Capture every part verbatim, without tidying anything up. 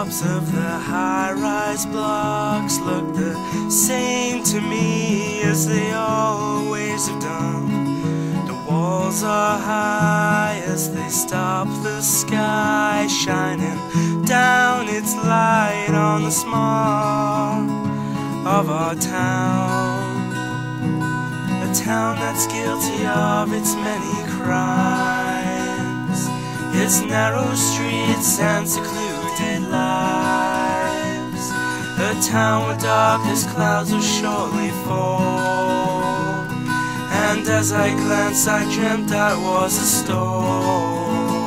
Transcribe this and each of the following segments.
tops of the high-rise blocks look the same to me as they always have done. The walls are high as they stop the sky, shining down its light on the smog of our town. A town that's guilty of its many crimes, its narrow streets and secluded lives. A town where darkest clouds will surely fall, and as I glanced I dreamt I was a storm.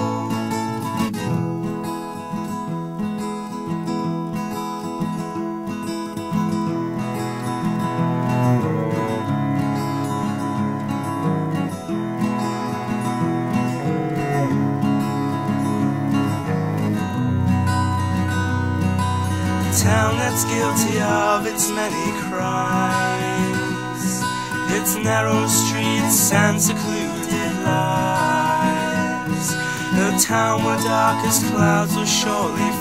A town that's guilty of its many crimes, its narrow streets and secluded lives. A town where darkest clouds will surely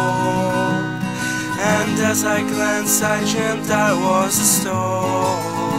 fall, and as I glanced I dreamt I was a storm.